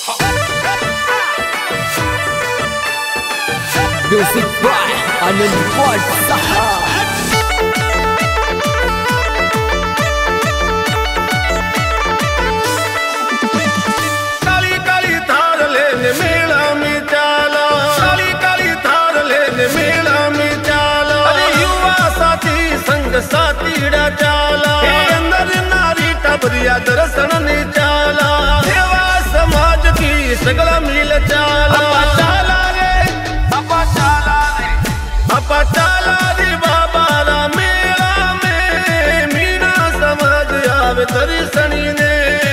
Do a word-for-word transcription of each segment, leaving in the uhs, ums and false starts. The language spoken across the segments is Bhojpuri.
Music by Anand Saha. Kali Kali Thar लेने मेला में चाला, काली काली थार लेने मेला में चाला। अरे युवा साथी संग साथी डा चाला, अंदर नारी टबरिया दर्शन ने चाला। सेवा समाज की सगला मिल चाला, चाला रे अपा चाला रे अपा चाला रे बाबा रा मेला में मीना समाज आवे दर्शनी ने।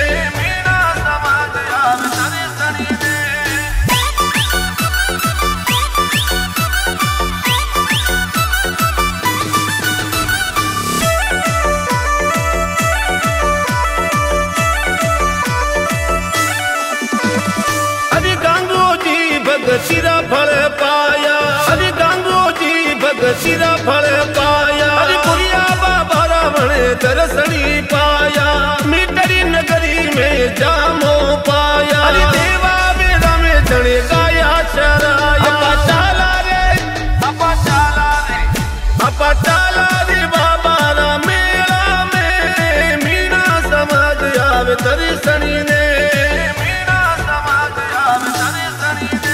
भगतीरा फल पाया, अरे गांगो जी भगतीरा फल पाया। अरे पुरिया बाबा रावण दर्शनी पाया, मीटरी नगरी में जामो पाया। अरे देवा बेड़ा में जने गाया चराया। अपा चाला रे अपा चाला रे अपा चाला रे बाबा रा मेला में मीना समाज आवे दर्शनी ने। मीना समाज आवे दर्शनी ने।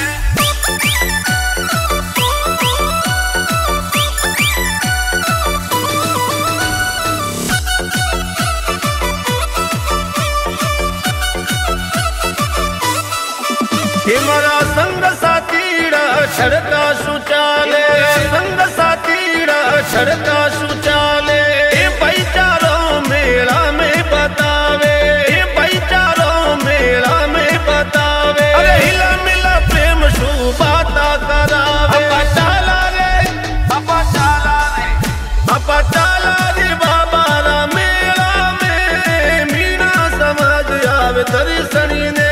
हिमरा संग साथीड़ा छड़का सुचाले, संग साथीड़ा छड़का सुचाले। ए भाईचारों मेला में बतावे, ए भाईचारों मेला में बतावे। अरे हिला मिला प्रेम सुबाता करावे। अपा चाला रे अपा चाला रे अपा चाला रे बाबा रा मेला में मीना समाज आवे दर्शनी ने।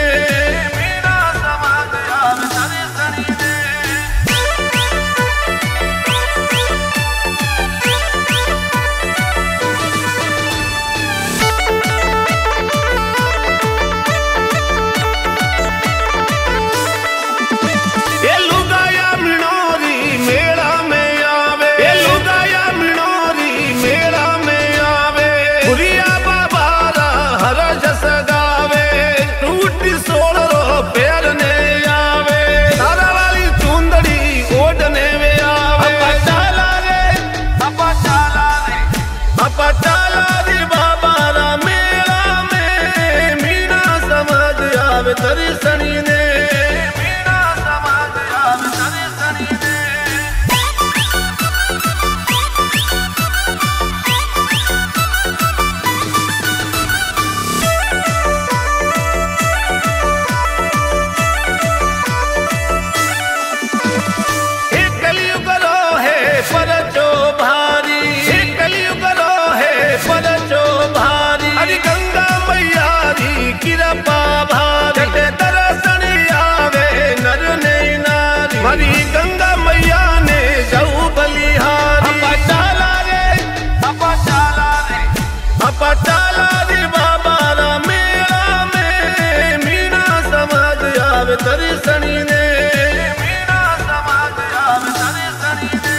दर्शनी ने मीना समाज आवे दर्शनी ने। एक कलयुग रो है पर जो भारी, एक कलयुग रो है पर जो भारी। अरे गंगा मैया री कृपा हरी गंगा मैया ने जाऊ बलिहारी। अपा चाला रे अपा चाला रे अपा चाला रे बाबा रा मेला में मीना समाज आवे दर्शनी ने। मीना समाज आवे दर्शनी ने।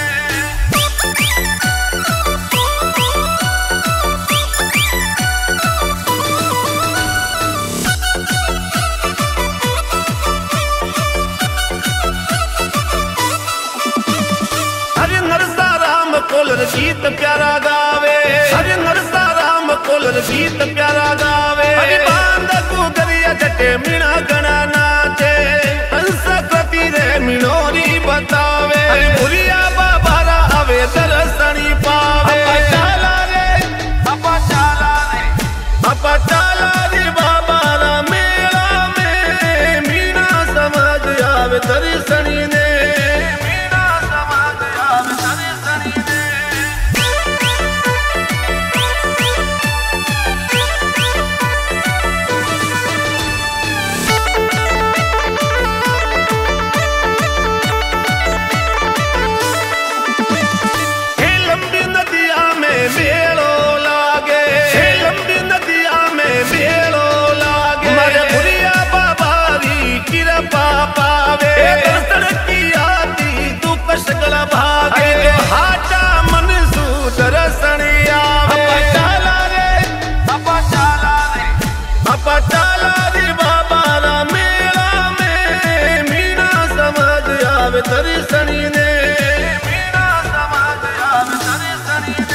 अपा चाला रे बाबा रा मेला में मीणा समझ आवे दर्शनी ने मीणा समझ आवे दर्शनी ने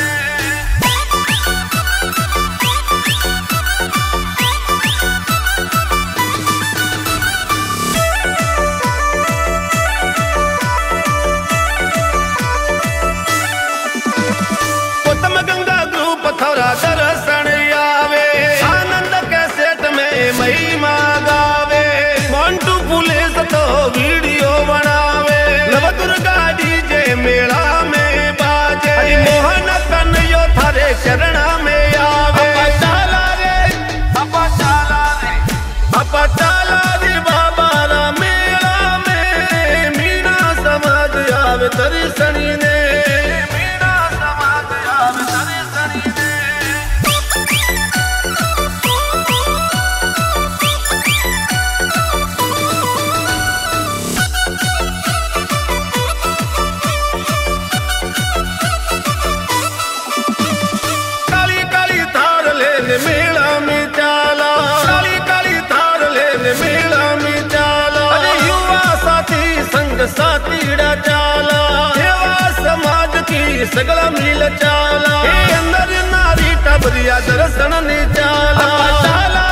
दर्शन आवे आनंद के सेट में महिमा गावे मोंटू पुलिस तो वीडियो बनावे नव दुर्गा डीजे मेला में बाजे मोहन कन्हैया थारे चरण में आवे चाला रे अपा चाला रे अपा चाला रे बाबा रा मेला में मीणा समझ आवे दर्शनी ने मीणा समझ आवे दर्शनी ने मेला में चाला काली काली थार लेने मेला में चाला अरे युवा साथी संग साथीड़ा चाला सेवा समाज की सगला मिल चाला अंदर नारी टबरिया दर्शन ने चाला चाला